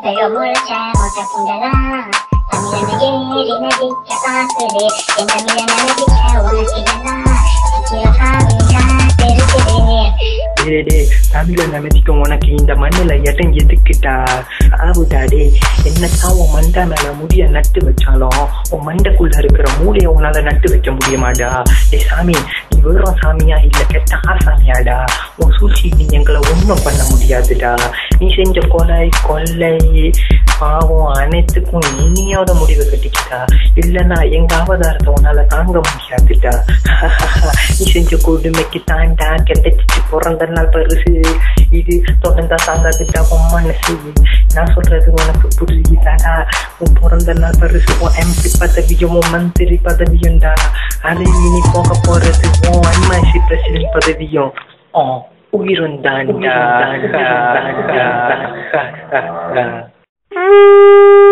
Pero முழிச்ச புண்டலா தமிழன ஏறி நதிக்க பார்க்குதே என் தமிழன நதிக்க உனக்கு தமிழன் அமைதிக்கும் உனக்கு இந்த மண்ணுல இடம் எதுக்குட்டா ஆவுடாடே. என்னத்தான் உன் மண்டை மேல முடிய நட்டு வச்சாலும் உன் மண்டைக்குள்ள இருக்கிற மூளைய உன்னால நட்டு வைக்க முடியுமாடா? சாமி, நீ வெறும் சாமியா இல்ல கெட்ட ஆசாமியாடா? உன் சூழ்ச்சி நீ எங்களை ஒன்றும் பண்ண முடியாதுடா. நீ செஞ்ச கொள்ளை பாவம் அனைத்துக்கும் இனியோட முடிவு கட்டிக்கிட்டா. இல்லன்னா எங்க அவதாரத்தை உன்னால தாங்க முடியாதுடா. நீ செஞ்ச கொடுமைக்கு தாண்டா கெட்டச்சிட்டு பிறந்த நாள் பரிசு இது தொடர்ந்தா தாங்காதுட்டா உன் மனசு. நான் சொல்றது உனக்கு புரியுதாடா? உன் பிறந்த நாள் பரிசு உன் எம்பி பதவியும் உன் மந்திரி பதவியும்டா. அதை இனி போக போறது உன் எம்ஐசி பிரசிடென்ட் பதவியும் உயிரும் தாண்டா.